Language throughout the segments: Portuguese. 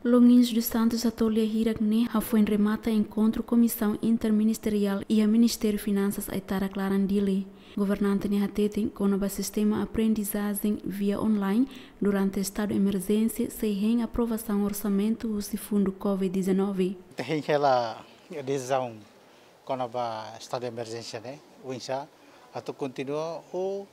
Longuinhos dos Santos Atolha Hirakne foi remata encontro Comissão Interministerial e a Ministério Finanças Aitara Clarandili. Governante Nihatete com o sistema aprendizagem via online durante o estado de emergência sem aprovação orçamento do fundo Covid-19. Tem aquela decisão com o estado de emergência, né? O INSA, até continua o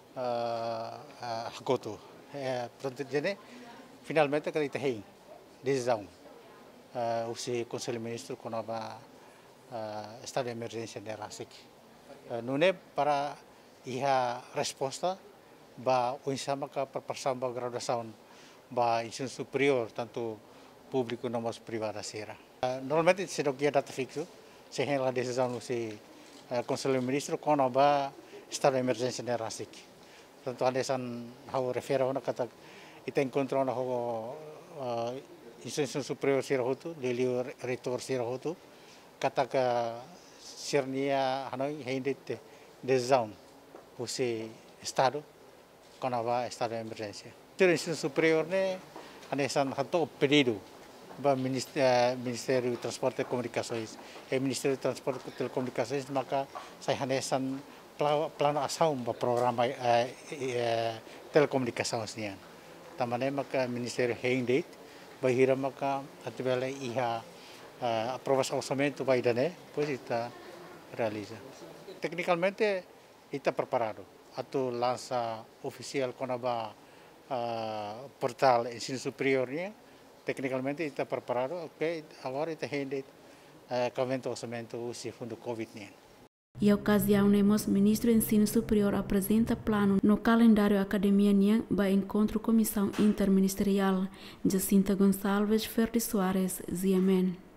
agosto. Finalmente que tem decisão o Conselho Ministro com o estado de emergência de RASIC. Não é para a resposta para o INSA para preparação para graduação para ensino superior, tanto público como privado. Normalmente se não data fixo, se tem a decisão do Conselho Ministro com o estado de emergência de RASIC. Portanto, a refere a kata ita encontro na ensino superior sirahutu, dele reitor sirahutu, kata ka sirnia hanoi hindit decisão o estado com o estado de emergência. O ensino superior né, anesan hanto pedido para Ministério de Transporte e Comunicações. O Ministério de Transporte e Telecomunicações maka sai anesan plano ação para programa telecomunicações niyan. Tamane maka Ministério Hindit bahira maka atibela iha aprovação orçamento vai dane, pois está realiza. Tecnicamente está preparado. Atu lança oficial com a portal ensino superior niya. Tecnicamente está preparado. Ok, agora está Hindit convento orçamento o fundo Covid niya. E a ocasião, o Ministro do Ensino Superior apresenta plano no calendário Academia Nian para encontro Comissão Interministerial. Jacinta Gonçalves, Ferdi Soares, Ziamen.